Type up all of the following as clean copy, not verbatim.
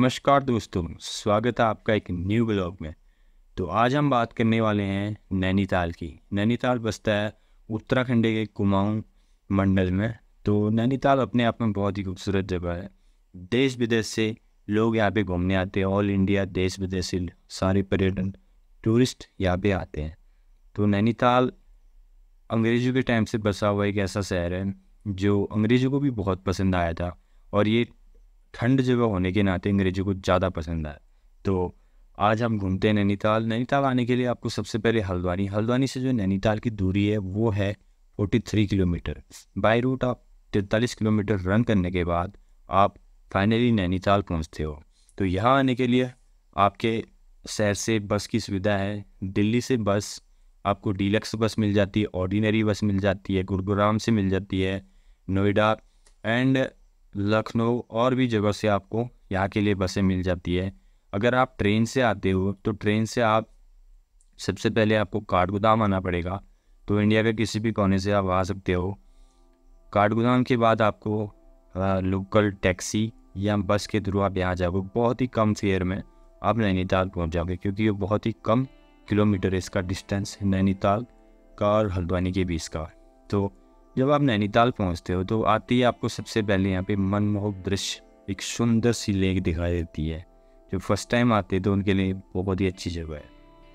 नमस्कार दोस्तों, स्वागत है आपका एक न्यू ब्लॉग में। तो आज हम बात करने वाले हैं नैनीताल की। नैनीताल बसता है उत्तराखंड के कुमाऊं मंडल में। तो नैनीताल अपने आप में बहुत ही खूबसूरत जगह है। देश विदेश से लोग यहाँ पे घूमने आते हैं। ऑल इंडिया देश विदेश से सारे पर्यटन टूरिस्ट यहाँ पे आते हैं। तो नैनीताल अंग्रेज़ों के टाइम से बसा हुआ एक ऐसा शहर है जो अंग्रेज़ों को भी बहुत पसंद आया था, और ये ठंड जगह होने के नाते अंग्रेज़ों को ज़्यादा पसंद आया। तो आज हम घूमते हैं नैनीताल। नैनीताल आने के लिए आपको सबसे पहले हल्द्वानी से जो नैनीताल की दूरी है वो है 43 किलोमीटर। बाय रूट आप 43 किलोमीटर रन करने के बाद आप फाइनली नैनीताल पहुंचते हो। तो यहाँ आने के लिए आपके शहर से बस की सुविधा है। दिल्ली से बस आपको डीलक्स बस मिल जाती है, ऑर्डिनरी बस मिल जाती है, गुरुग्राम से मिल जाती है, नोएडा एंड लखनऊ और भी जगह से आपको यहाँ के लिए बसें मिल जाती है। अगर आप ट्रेन से आते हो तो ट्रेन से आप सबसे पहले आपको काठगोदाम आना पड़ेगा। तो इंडिया के किसी भी कोने से आप आ सकते हो। काठगोदाम के बाद आपको लोकल टैक्सी या बस के थ्रू आप यहाँ जाओगे। बहुत ही कम फेयर में आप नैनीताल पहुँच जाओगे, क्योंकि ये बहुत ही कम किलोमीटर इसका डिस्टेंस नैनीताल का और हल्द्वानी के बीच का। तो जब आप नैनीताल पहुंचते हो तो आते ही आपको सबसे पहले यहाँ पे मनमोहक दृश्य, एक सुंदर सी लेक दिखाई देती है। जो फर्स्ट टाइम आते हैं तो उनके लिए बहुत ही अच्छी जगह है।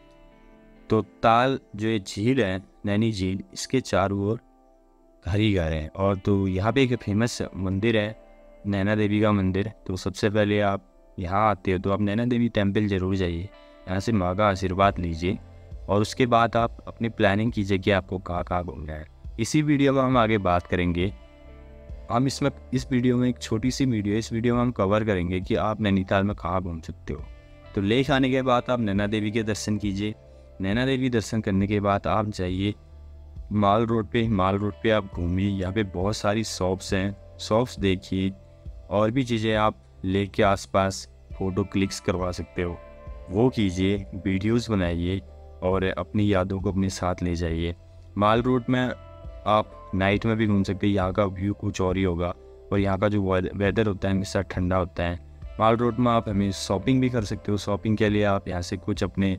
तो ताल जो ये झील है, नैनी झील, इसके चारों ओर घर ही घर हैं। और तो यहाँ पे एक फेमस मंदिर है, नैना देवी का मंदिर। तो सबसे पहले आप यहाँ आते हो तो आप नैना देवी टेम्पल ज़रूर जाइए, यहाँ से माँ का आशीर्वाद लीजिए, और उसके बाद आप अपनी प्लानिंग कीजिए कि आपको कहाँ कहाँ घूमना है। इसी वीडियो में हम आगे बात करेंगे। हम इस वीडियो में एक छोटी सी वीडियो, इस वीडियो में हम कवर करेंगे कि आप नैनीताल में कहाँ घूम सकते हो। तो लेक आने के बाद आप नैना देवी के दर्शन कीजिए। नैना देवी दर्शन करने के बाद आप जाइए माल रोड पे आप घूमिए। यहाँ पे बहुत सारी शॉप्स हैं, शॉप्स देखिए, और भी चीज़ें आप लेक के आसपास फ़ोटो क्लिक्स करवा सकते हो, वो कीजिए, वीडियोस बनाइए और अपनी यादों को अपने साथ ले जाइए। माल रोड में आप नाइट में भी घूम सकते हैं। यहाँ का व्यू कुछ और ही होगा, और यहाँ का जो वेदर होता है हमेशा ठंडा होता है। माल रोड में आप हमें शॉपिंग भी कर सकते हो। शॉपिंग के लिए आप यहाँ से कुछ अपने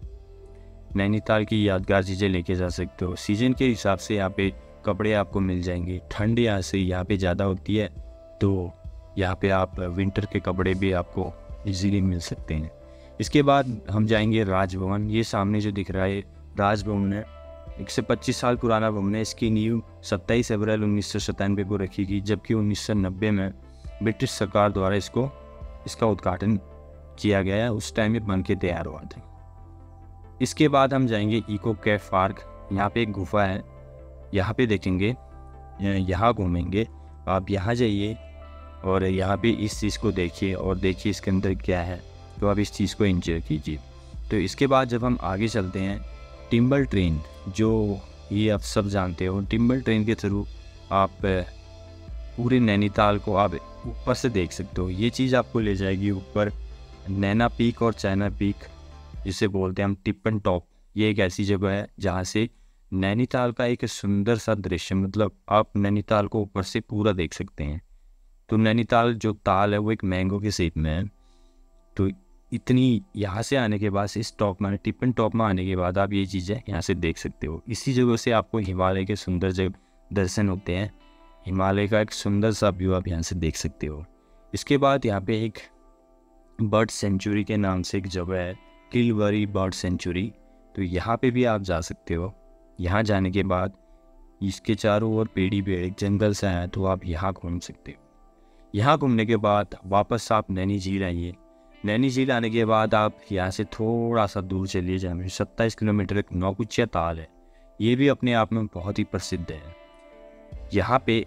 नैनीताल की यादगार चीज़ें लेके जा सकते हो। सीजन के हिसाब से यहाँ पे कपड़े आपको मिल जाएंगे। ठंड यहाँ पे ज़्यादा होती है, तो यहाँ पे आप विंटर के कपड़े भी आपको इजीली मिल सकते हैं। इसके बाद हम जाएंगे राजभवन। ये सामने जो दिख रहा है राजभवन है, 125 साल पुराना भवन है। इसकी नींव 27 अप्रैल 1997 को रखी गई, जबकि 1990 में ब्रिटिश सरकार द्वारा इसका उद्घाटन किया गया। उस टाइम में बन के तैयार हुआ था। इसके बाद हम जाएंगे इको कैफ पार्क। यहाँ पे एक गुफा है, यहाँ पे देखेंगे, यहाँ घूमेंगे। आप यहाँ जाइए और यहाँ पे इस चीज़ को देखिए और देखिए इसके अंदर क्या है, तो आप इस चीज़ को एंजॉय कीजिए। तो इसके बाद जब हम आगे चलते हैं, टिम्बल ट्रेन, जो ये आप सब जानते हो, टिम्बल ट्रेन के थ्रू आप पूरे नैनीताल को आप ऊपर से देख सकते हो। ये चीज़ आपको ले जाएगी ऊपर नैना पीक और चाइना पीक, जिसे बोलते हैं हम टिप्पन टॉप। ये एक ऐसी जगह है जहाँ से नैनीताल का एक सुंदर सा दृश्य, मतलब आप नैनीताल को ऊपर से पूरा देख सकते हैं। तो नैनीताल जो ताल है वो एक मैंगो के शेप में है। तो इतनी यहाँ से आने के बाद, इस टॉप में, टिप्पन टॉप में आने के बाद आप ये चीज़ें यहाँ से देख सकते हो। इसी जगह से आपको हिमालय के सुंदर दर्शन होते हैं। हिमालय का एक सुंदर सा व्यू आप यहाँ से देख सकते हो। इसके बाद यहाँ पे एक बर्ड सेंचुरी के नाम से एक जगह है, किलवरी बर्ड सेंचुरी। तो यहाँ पे भी आप जा सकते हो। यहाँ जाने के बाद इसके चारों ओर पेड़ एक जंगल सा है, तो आप यहाँ घूम सकते हो। यहाँ घूमने के बाद वापस आप नैनी झील आइए। नैनी झील आने के बाद आप यहाँ से थोड़ा सा दूर चलिए, जहाँ में 27 किलोमीटर एक नौकुचिया ताल है। ये भी अपने आप में बहुत ही प्रसिद्ध है। यहाँ पे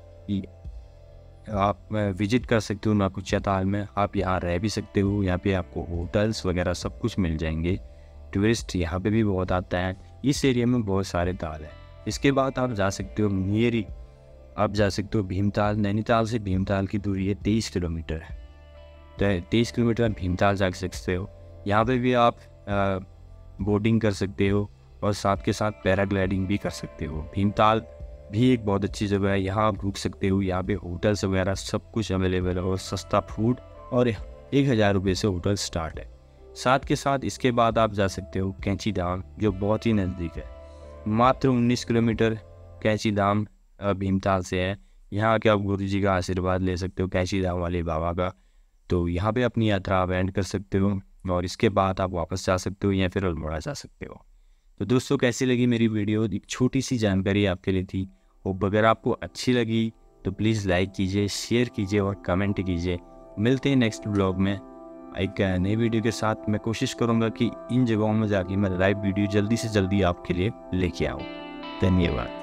आप विजिट कर सकते हो नौकुचिया ताल में। आप यहाँ रह भी सकते हो। यहाँ पे आपको होटल्स वगैरह सब कुछ मिल जाएंगे। टूरिस्ट यहाँ पे भी बहुत आता है। इस एरिया में बहुत सारे ताल हैं। इसके बाद आप जा सकते हो मियरी, आप जा सकते हो भीमताल। नैनीताल से भीमताल की दूरी है 23 किलोमीटर है। तो 23 किलोमीटर भीमताल जा सकते हो। यहाँ पे भी आप बोटिंग कर सकते हो और साथ के साथ पैराग्लाइडिंग भी कर सकते हो। भीमताल भी एक बहुत अच्छी जगह है, यहाँ आप रुक सकते हो। यहाँ पे होटल्स वगैरह सब कुछ अवेलेबल है और सस्ता फूड और 1000 रुपये से होटल स्टार्ट है। साथ के साथ इसके बाद आप जा सकते हो कैंची धाम, जो बहुत ही नज़दीक है, मात्र 19 किलोमीटर कैंची धाम भीमताल से है। यहाँ आके आप गुरु जी का आशीर्वाद ले सकते हो, कैंची धाम वाले बाबा का। तो यहाँ पे अपनी यात्रा आप एंड कर सकते हो और इसके बाद आप वापस जा सकते हो या फिर अल्मोड़ा जा सकते हो। तो दोस्तों, कैसी लगी मेरी वीडियो? एक छोटी सी जानकारी आपके लिए थी। और अगर आपको अच्छी लगी तो प्लीज़ लाइक कीजिए, शेयर कीजिए और कमेंट कीजिए। मिलते हैं नेक्स्ट ब्लॉग में एक नई वीडियो के साथ। मैं कोशिश करूँगा कि इन जगहों में जाके मैं लाइव वीडियो जल्दी से जल्दी आपके लिए लेके आऊँ। धन्यवाद।